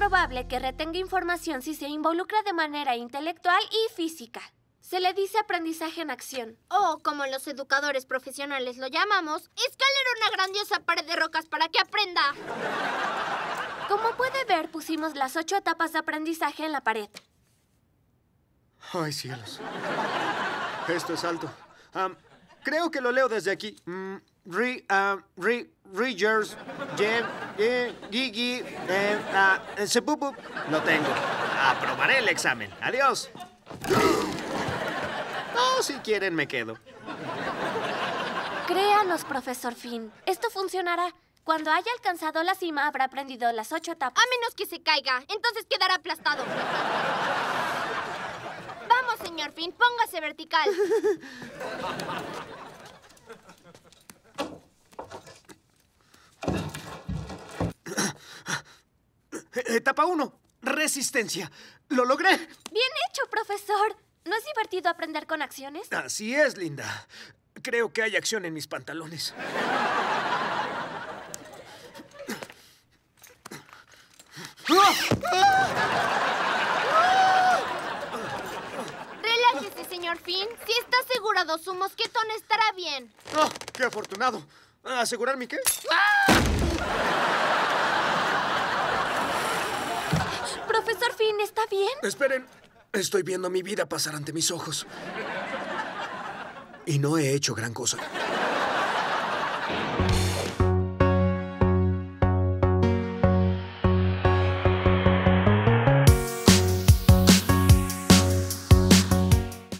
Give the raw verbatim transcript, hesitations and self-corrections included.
probable que retenga información si se involucra de manera intelectual y física. Se le dice aprendizaje en acción. O, como los educadores profesionales lo llamamos, escalar una grandiosa pared de rocas para que aprenda. Como puede ver, pusimos las ocho etapas de aprendizaje en la pared. ¡Ay, cielos! Esto es alto. Um, creo que lo leo desde aquí. Mm, re, uh, re, Rigers, Jem, eh, Gigi, eh, uh, Sepupu. Lo tengo. Aprobaré el examen. Adiós. No, si quieren me quedo. Créanos, profesor Finn. Esto funcionará. Cuando haya alcanzado la cima, habrá aprendido las ocho etapas. A menos que se caiga. Entonces quedará aplastado. Vamos, señor Finn. Póngase vertical. Etapa uno. Resistencia. ¡Lo logré! Bien hecho, profesor. ¿No es divertido aprender con acciones? Así es, Linda. Creo que hay acción en mis pantalones. Relájese, señor Finn. Si está asegurado, su mosquetón estará bien. ¡Oh, qué afortunado! ¿Asegurar mi qué? Profesor Finn, ¿está bien? Esperen. Estoy viendo mi vida pasar ante mis ojos. Y no he hecho gran cosa.